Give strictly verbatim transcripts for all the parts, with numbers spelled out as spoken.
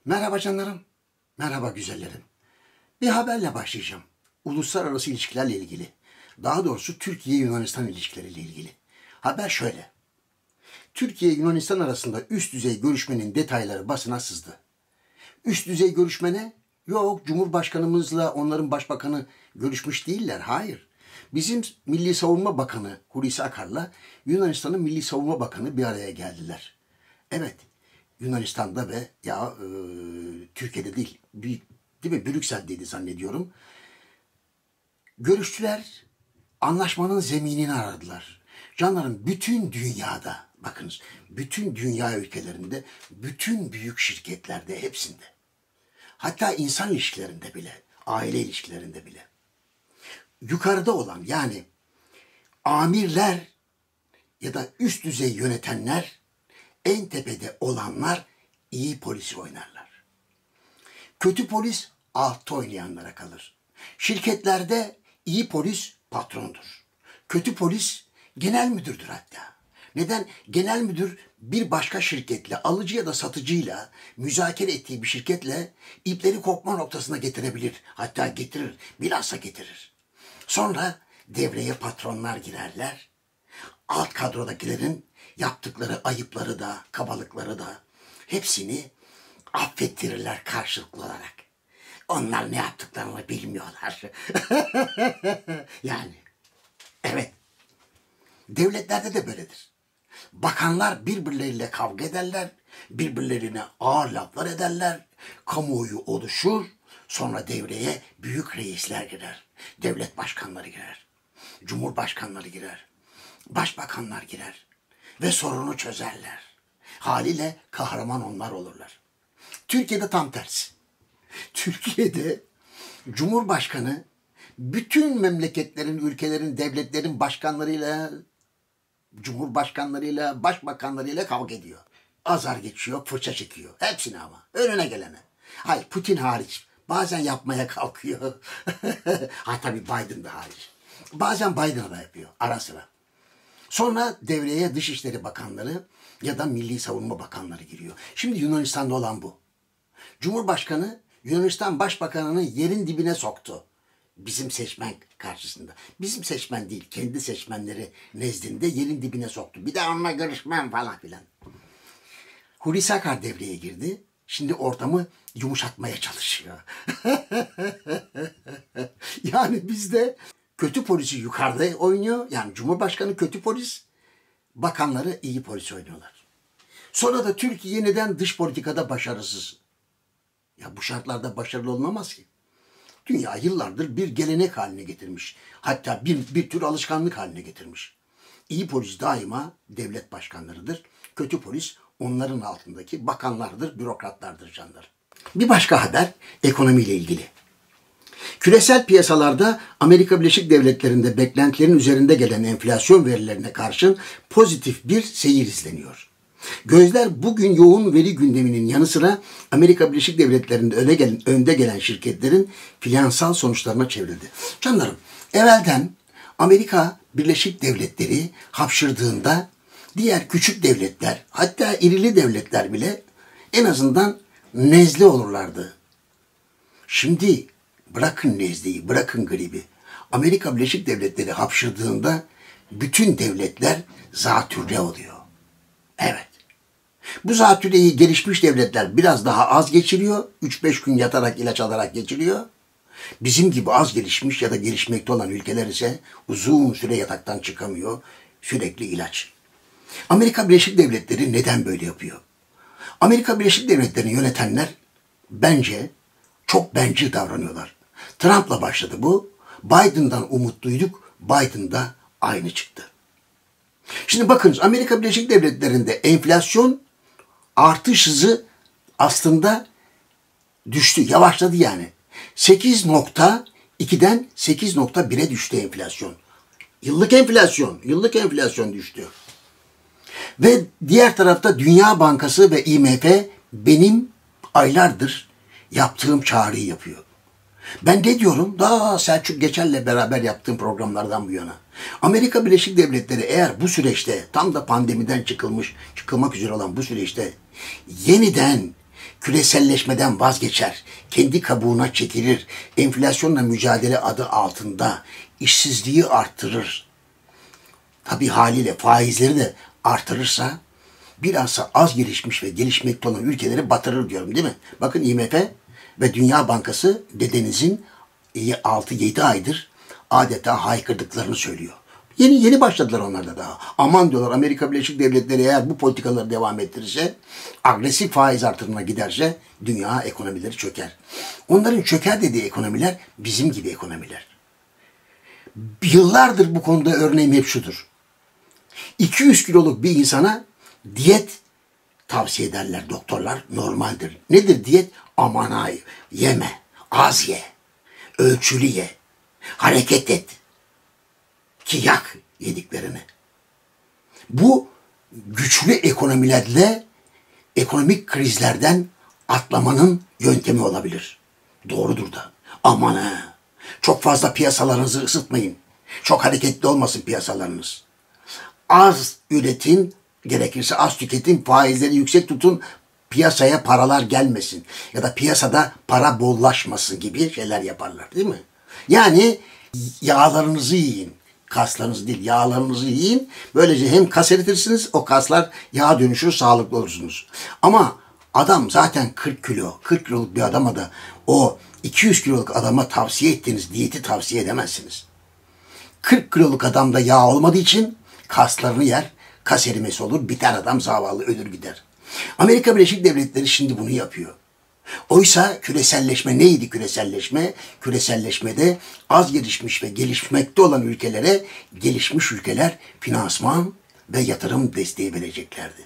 Merhaba canlarım, merhaba güzellerim. Bir haberle başlayacağım. Uluslararası ilişkilerle ilgili. Daha doğrusu Türkiye-Yunanistan ilişkileriyle ilgili. Haber şöyle. Türkiye-Yunanistan arasında üst düzey görüşmenin detayları basına sızdı. Üst düzey görüşme ne? Yok, Cumhurbaşkanımızla onların başbakanı görüşmüş değiller, hayır. Bizim Milli Savunma Bakanı Hulusi Akar'la Yunanistan'ın Milli Savunma Bakanı bir araya geldiler. Evet, Yunanistan'da ve ya e, Türkiye'de değil, bir, değil mi? Brüksel'deydi zannediyorum. Görüştüler, anlaşmanın zeminini aradılar. Canlarım, bütün dünyada, bakınız, bütün dünya ülkelerinde, bütün büyük şirketlerde, hepsinde, hatta insan ilişkilerinde bile, aile ilişkilerinde bile, yukarıda olan, yani amirler ya da üst düzey yönetenler, en tepede olanlar iyi polisi oynarlar. Kötü polis altta oynayanlara kalır. Şirketlerde iyi polis patrondur. Kötü polis genel müdürdür hatta. Neden? Genel müdür bir başka şirketle, alıcı ya da satıcıyla, müzakere ettiği bir şirketle ipleri kopma noktasına getirebilir. Hatta getirir, bilhassa getirir. Sonra devreye patronlar girerler. Alt kadrodakilerin yaptıkları ayıpları da, kabalıkları da hepsini affettirirler karşılıklı olarak. Onlar ne yaptıklarını bilmiyorlar. Yani, evet. Devletlerde de böyledir. Bakanlar birbirleriyle kavga ederler, birbirlerine ağır laflar ederler, kamuoyu oluşur, sonra devreye büyük reisler girer, devlet başkanları girer, cumhurbaşkanları girer, başbakanlar girer ve sorunu çözerler. Haliyle kahraman onlar olurlar. Türkiye'de tam tersi. Türkiye'de Cumhurbaşkanı bütün memleketlerin, ülkelerin, devletlerin başkanlarıyla, cumhurbaşkanlarıyla, başbakanlarıyla kavga ediyor. Azar geçiyor, fırça çekiyor. Hepsini ama. Önüne gelene. Hayır, Putin hariç. Bazen yapmaya kalkıyor. Ha tabii Biden da hariç. Bazen Biden da yapıyor ara sıra. Sonra devreye Dışişleri Bakanları ya da Milli Savunma Bakanları giriyor. Şimdi Yunanistan'da olan bu. Cumhurbaşkanı Yunanistan Başbakanı'nı yerin dibine soktu. Bizim seçmen karşısında. Bizim seçmen değil, kendi seçmenleri nezdinde yerin dibine soktu. Bir de onunla görüşmem falan filan. Hulusi Akar devreye girdi. Şimdi ortamı yumuşatmaya çalışıyor. Yani bizde kötü polisi yukarıda oynuyor. Yani Cumhurbaşkanı kötü polis, bakanları iyi polis oynuyorlar. Sonra da Türkiye yeniden dış politikada başarısız. Ya bu şartlarda başarılı olunamaz ki. Dünya yıllardır bir gelenek haline getirmiş. Hatta bir, bir tür alışkanlık haline getirmiş. İyi polis daima devlet başkanlarıdır. Kötü polis onların altındaki bakanlardır, bürokratlardır canlar. Bir başka haber ekonomiyle ilgili. Küresel piyasalarda Amerika Birleşik Devletleri'nde beklentilerin üzerinde gelen enflasyon verilerine karşın pozitif bir seyir izleniyor. Gözler bugün yoğun veri gündeminin yanı sıra Amerika Birleşik Devletleri'nde öne gelen, önde gelen şirketlerin finansal sonuçlarına çevrildi. Canlarım, evvelden Amerika Birleşik Devletleri hapşırdığında diğer küçük devletler, hatta irili devletler bile en azından nezle olurlardı. Şimdi bırakın nezleyi, bırakın gribi. Amerika Birleşik Devletleri hapşırdığında bütün devletler zatürre oluyor. Evet. Bu zatürreyi gelişmiş devletler biraz daha az geçiriyor. üç beş gün yatarak, ilaç alarak geçiriyor. Bizim gibi az gelişmiş ya da gelişmekte olan ülkeler ise uzun süre yataktan çıkamıyor. Sürekli ilaç. Amerika Birleşik Devletleri neden böyle yapıyor? Amerika Birleşik Devletleri'ni yönetenler bence çok bencil davranıyorlar. Trump'la başladı bu. Biden'dan umutluyduk. Biden da aynı çıktı. Şimdi bakınız, Amerika Birleşik Devletleri'nde enflasyon artış hızı aslında düştü, yavaşladı yani. sekiz nokta ikiden sekiz nokta bire düştü enflasyon. Yıllık enflasyon, yıllık enflasyon düştü. Ve diğer tarafta Dünya Bankası ve I M F benim aylardır yaptığım çağrıyı yapıyor. Ben ne diyorum? Daha Selçuk Geçer'le beraber yaptığım programlardan bu yana. Amerika Birleşik Devletleri eğer bu süreçte, tam da pandemiden çıkılmış, çıkılmak üzere olan bu süreçte yeniden küreselleşmeden vazgeçer, kendi kabuğuna çekilir, enflasyonla mücadele adı altında işsizliği arttırır. Tabii haliyle faizleri de artırırsa bilhassa az gelişmiş ve gelişmekte olan ülkeleri batırır diyorum, değil mi? Bakın I M F ve Dünya Bankası dedenizin altı yedi aydır adeta haykırdıklarını söylüyor. Yeni yeni başladılar onlar da daha. Aman diyorlar, Amerika Birleşik Devletleri eğer bu politikaları devam ettirirse, agresif faiz artırımına giderse dünya ekonomileri çöker. Onların çöker dediği ekonomiler bizim gibi ekonomiler. Yıllardır bu konuda örneğim hep şudur. iki yüz kiloluk bir insana diyet tavsiye ederler doktorlar, normaldir. Nedir diyet? Aman ay, yeme, az ye, ölçülü ye, hareket et ki yak yediklerini. Bu güçlü ekonomilerle ekonomik krizlerden atlamanın yöntemi olabilir. Doğrudur da. Aman ha, çok fazla piyasalarınızı ısıtmayın. Çok hareketli olmasın piyasalarınız. Az üretin, gerekirse az tüketin, faizleri yüksek tutun, piyasaya paralar gelmesin. Ya da piyasada para bollaşmasın gibi şeyler yaparlar, değil mi? Yani yağlarınızı yiyin. Kaslarınızı değil, yağlarınızı yiyin. Böylece hem kas eritirsiniz, o kaslar yağa dönüşür, sağlıklı olursunuz. Ama adam zaten kırk kilo, kırk kiloluk bir adama da o iki yüz kiloluk adama tavsiye ettiğiniz diyeti tavsiye edemezsiniz. kırk kiloluk adamda yağ olmadığı için kaslarını yer, kas erimesi olur, biter adam, zavallı ölür gider. Amerika Birleşik Devletleri şimdi bunu yapıyor. Oysa küreselleşme neydi küreselleşme? Küreselleşmede az gelişmiş ve gelişmekte olan ülkelere gelişmiş ülkeler finansman ve yatırım desteği vereceklerdi.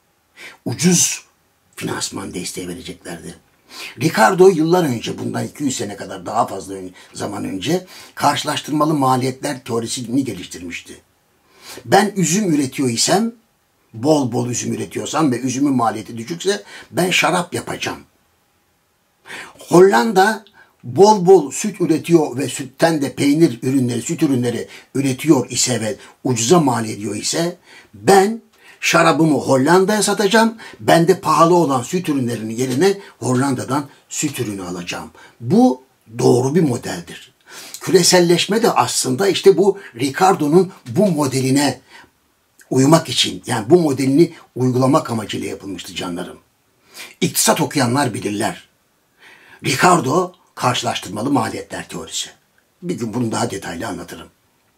Ucuz finansman desteği vereceklerdi. Ricardo yıllar önce, bundan iki yüz sene kadar daha fazla zaman önce karşılaştırmalı maliyetler teorisini geliştirmişti. Ben üzüm üretiyor isem, bol bol üzüm üretiyorsam ve üzümün maliyeti düşükse ben şarap yapacağım. Hollanda bol bol süt üretiyor ve sütten de peynir ürünleri, süt ürünleri üretiyor ise ve ucuza mal ediyor ise ben şarabımı Hollanda'ya satacağım. Ben de pahalı olan süt ürünlerinin yerine Hollanda'dan süt ürünü alacağım. Bu doğru bir modeldir. Küreselleşme de aslında işte bu Ricardo'nun bu modeline uymak için, yani bu modelini uygulamak amacıyla yapılmıştı canlarım. İktisat okuyanlar bilirler. Ricardo karşılaştırmalı maliyetler teorisi. Bir gün bunu daha detaylı anlatırım.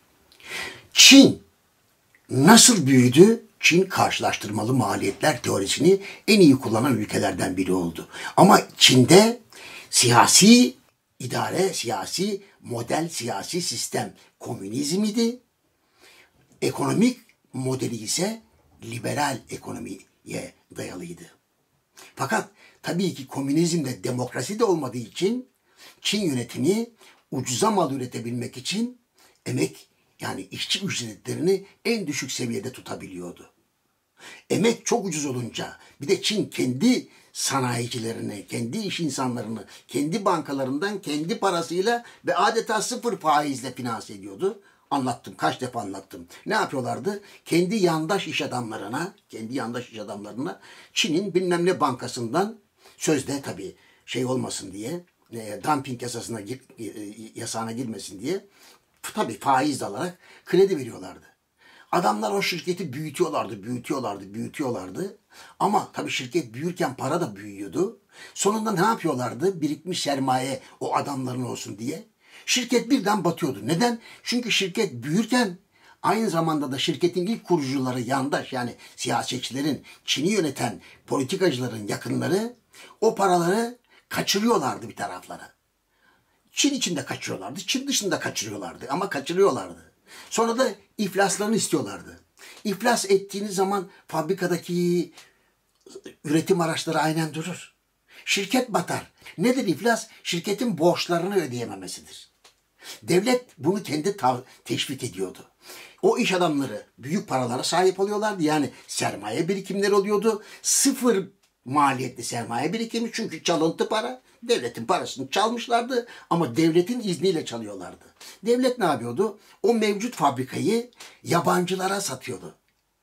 Çin nasıl büyüdü? Çin karşılaştırmalı maliyetler teorisini en iyi kullanan ülkelerden biri oldu. Ama Çin'de siyasi idare, siyasi model, siyasi sistem komünizm idi. Ekonomik modeli ise liberal ekonomiye dayalıydı. Fakat tabii ki komünizmde demokrasi de olmadığı için Çin yönetimi ucuza mal üretebilmek için emek, yani işçi ücretlerini en düşük seviyede tutabiliyordu. Emek çok ucuz olunca bir de Çin kendi sanayicilerini, kendi iş insanlarını, kendi bankalarından kendi parasıyla ve adeta sıfır faizle finanse ediyordu. Anlattım, kaç defa anlattım. Ne yapıyorlardı? Kendi yandaş iş adamlarına, kendi yandaş iş adamlarına Çin'in bilmem ne bankasından, sözde tabii şey olmasın diye, e, dumping yasasına, e, yasağına girmesin diye tabii faiz alarak kredi veriyorlardı. Adamlar o şirketi büyütüyorlardı, büyütüyorlardı, büyütüyorlardı. Ama tabii şirket büyürken para da büyüyordu. Sonunda ne yapıyorlardı? Birikmiş sermaye o adamların olsun diye. Şirket birden batıyordu. Neden? Çünkü şirket büyürken aynı zamanda da şirketin ilk kurucuları yandaş, yani siyasetçilerin, Çin'i yöneten politikacıların yakınları o paraları kaçırıyorlardı bir taraflara. Çin içinde kaçırıyorlardı, Çin dışında kaçırıyorlardı ama kaçırıyorlardı. Sonra da iflaslarını istiyorlardı. İflas ettiğiniz zaman fabrikadaki üretim araçları aynen durur. Şirket batar. Nedir iflas? Şirketin borçlarını ödeyememesidir. Devlet bunu kendi teşvik ediyordu. O iş adamları büyük paralara sahip oluyorlardı. Yani sermaye birikimleri oluyordu. Sıfır maliyetli sermaye birikimi, çünkü çalıntı para. Devletin parasını çalmışlardı ama devletin izniyle çalıyorlardı. Devlet ne yapıyordu? O mevcut fabrikayı yabancılara satıyordu.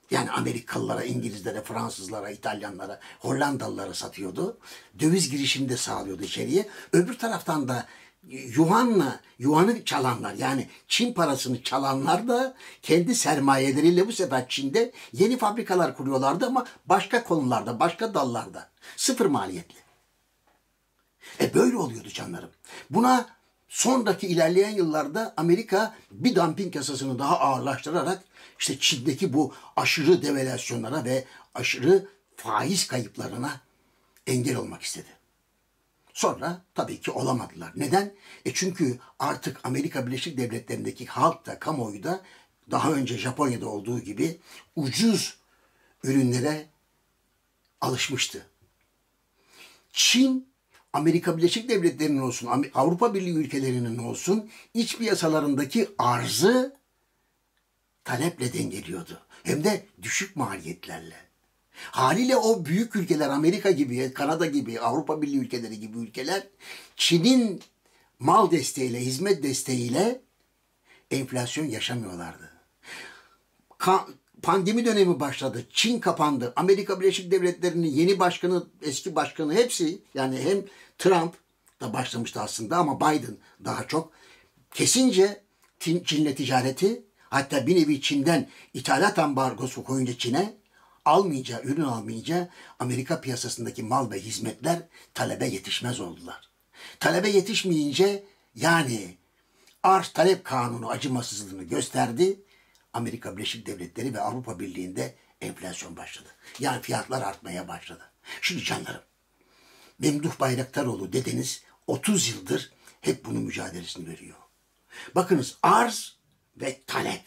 Yani Amerikalılara, İngilizlere, Fransızlara, İtalyanlara, Hollandalılara satıyordu. Döviz girişini de sağlıyordu içeriye. Öbür taraftan da Yuan'la, Yuan'ı çalanlar, yani Çin parasını çalanlar da kendi sermayeleriyle bu sefer Çin'de yeni fabrikalar kuruyorlardı ama başka konularda, başka dallarda. Sıfır maliyetli. E böyle oluyordu canlarım. Buna sonraki ilerleyen yıllarda Amerika bir dumping yasasını daha ağırlaştırarak işte Çin'deki bu aşırı devalüasyonlara ve aşırı faiz kayıplarına engel olmak istedi. Sonra tabii ki olamadılar. Neden? E çünkü artık Amerika Birleşik Devletleri'ndeki halk da, kamuoyu da daha önce Japonya'da olduğu gibi ucuz ürünlere alışmıştı. Çin, Amerika Birleşik Devletleri'nin olsun, Avrupa Birliği ülkelerinin olsun iç piyasalarındaki arzı taleple dengeliyordu. Hem de düşük maliyetlerle. Haliyle o büyük ülkeler, Amerika gibi, Kanada gibi, Avrupa Birliği ülkeleri gibi ülkeler Çin'in mal desteğiyle, hizmet desteğiyle enflasyon yaşamıyorlardı. Ka Pandemi dönemi başladı. Çin kapandı. Amerika Birleşik Devletleri'nin yeni başkanı, eski başkanı hepsi, yani hem Trump da başlamıştı aslında ama Biden daha çok, kesince Çin'le ticareti, hatta bir nevi Çin'den ithalat ambargosu koyunca Çin'e almayacağı, ürün almayacağı Amerika piyasasındaki mal ve hizmetler talebe yetişmez oldular. Talebe yetişmeyince, yani arz talep kanunu acımasızlığını gösterdi. Amerika Birleşik Devletleri ve Avrupa Birliği'nde enflasyon başladı. Yani fiyatlar artmaya başladı. Şimdi canlarım, Memduh Bayraktaroğlu dedeniz otuz yıldır hep bunun mücadelesini veriyor. Bakınız, arz ve talep.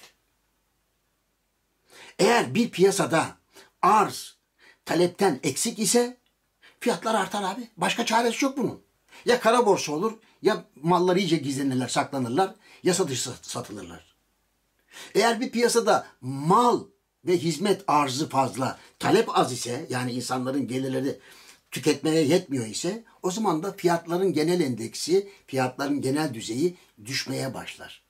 Eğer bir piyasada arz talepten eksik ise fiyatlar artar abi. Başka çaresi yok bunun. Ya kara borsa olur, ya mallar iyice gizlenirler, saklanırlar, ya satış satılırlar. Eğer bir piyasada mal ve hizmet arzı fazla, talep az ise, yani insanların gelirleri tüketmeye yetmiyor ise, o zaman da fiyatların genel endeksi, fiyatların genel düzeyi düşmeye başlar.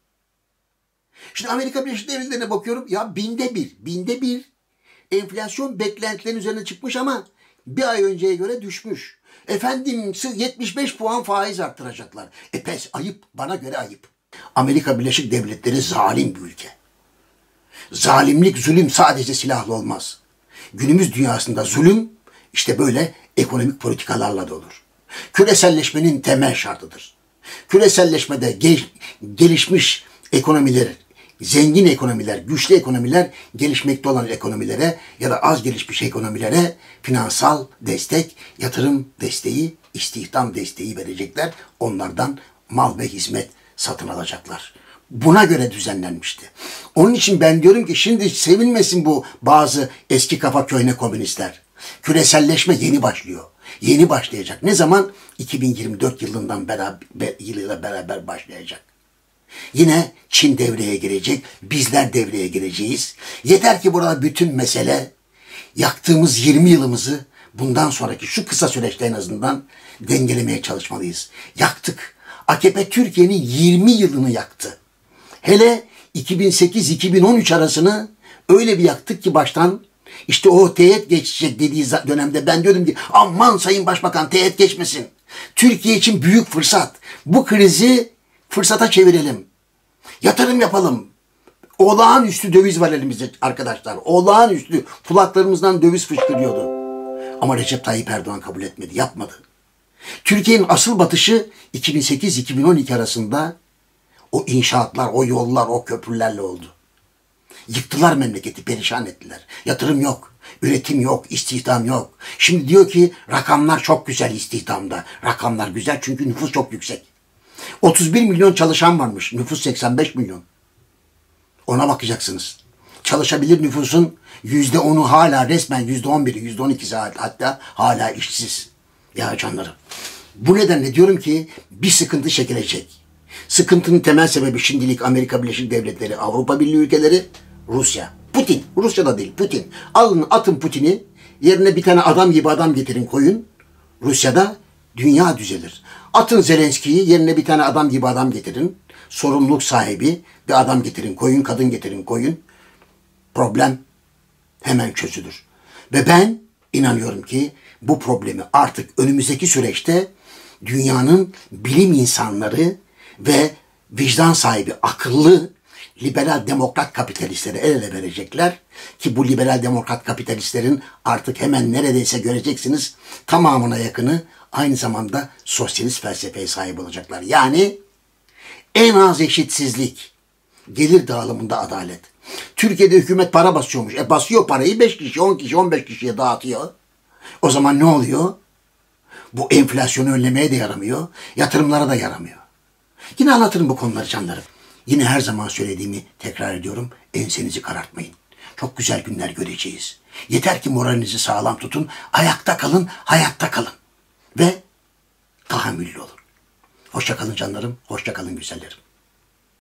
Şimdi Amerika Birleşik Devletleri'ne bakıyorum, ya binde bir, binde bir enflasyon beklentilerin üzerine çıkmış ama bir ay önceye göre düşmüş. Efendim yetmiş beş puan faiz arttıracaklar. E pes, ayıp, bana göre ayıp. Amerika Birleşik Devletleri zalim bir ülke. Zalimlik, zulüm sadece silahlı olmaz. Günümüz dünyasında zulüm işte böyle ekonomik politikalarla da olur. Küreselleşmenin temel şartıdır. Küreselleşmede gel, gelişmiş ekonomiler, zengin ekonomiler, güçlü ekonomiler gelişmekte olan ekonomilere ya da az gelişmiş ekonomilere finansal destek, yatırım desteği, istihdam desteği verecekler. Onlardan mal ve hizmet satın alacaklar. Buna göre düzenlenmişti. Onun için ben diyorum ki şimdi sevinmesin bu bazı eski kafa köhne komünistler. Küreselleşme yeni başlıyor. Yeni başlayacak. Ne zaman? iki bin yirmi dört yılından beraber, yılıyla beraber başlayacak. Yine Çin devreye girecek, bizler devreye gireceğiz. Yeter ki burada bütün mesele yaktığımız yirmi yılımızı bundan sonraki şu kısa süreçte en azından dengelemeye çalışmalıyız. Yaktık. A K P Türkiye'nin yirmi yılını yaktı. Hele iki bin sekiz iki bin on üç arasını öyle bir yaktık ki baştan, işte o teğet geçecek dediği dönemde ben diyordum ki aman Sayın Başbakan teğet geçmesin. Türkiye için büyük fırsat. Bu krizi fırsata çevirelim. Yatırım yapalım. Olağanüstü döviz var elimizde arkadaşlar. Olağanüstü. Kulaklarımızdan döviz fışkırıyordu. Ama Recep Tayyip Erdoğan kabul etmedi, yapmadı. Türkiye'nin asıl batışı iki bin sekiz iki bin on iki arasında o inşaatlar, o yollar, o köprülerle oldu. Yıktılar memleketi, perişan ettiler. Yatırım yok, üretim yok, istihdam yok. Şimdi diyor ki rakamlar çok güzel istihdamda. Rakamlar güzel çünkü nüfus çok yüksek. otuz bir milyon çalışan varmış, nüfus seksen beş milyon. Ona bakacaksınız. Çalışabilir nüfusun yüzde onu hala resmen yüzde on biri, yüzde on ikisi hatta hala işsiz. Ya canlarım. Bu nedenle diyorum ki bir sıkıntı çekilecek. Sıkıntının temel sebebi şimdilik Amerika Birleşik Devletleri, Avrupa Birliği ülkeleri, Rusya. Putin. Rusya'da değil, Putin. Alın atın Putin'i, yerine bir tane adam gibi adam getirin koyun. Rusya'da dünya düzelir. Atın Zelenski'yi, yerine bir tane adam gibi adam getirin. Sorumluluk sahibi bir adam getirin koyun, kadın getirin koyun. Problem hemen çözülür. Ve ben inanıyorum ki bu problemi artık önümüzdeki süreçte dünyanın bilim insanları ve vicdan sahibi, akıllı, liberal demokrat kapitalistleri el ele verecekler. Ki bu liberal demokrat kapitalistlerin artık hemen neredeyse göreceksiniz tamamına yakını aynı zamanda sosyalist felsefeye sahip olacaklar. Yani en az eşitsizlik, gelir dağılımında adalet. Türkiye'de hükümet para basıyormuş. E basıyor parayı beş kişi, on kişi, on beş kişiye dağıtıyor. O zaman ne oluyor? Bu enflasyonu önlemeye de yaramıyor, yatırımlara da yaramıyor. Yine anlatırım bu konuları canlarım. Yine her zaman söylediğimi tekrar ediyorum. Ensenizi karartmayın. Çok güzel günler göreceğiz. Yeter ki moralinizi sağlam tutun. Ayakta kalın, hayatta kalın. Ve tahammüllü olun. Hoşça kalın canlarım, hoşça kalın güzellerim.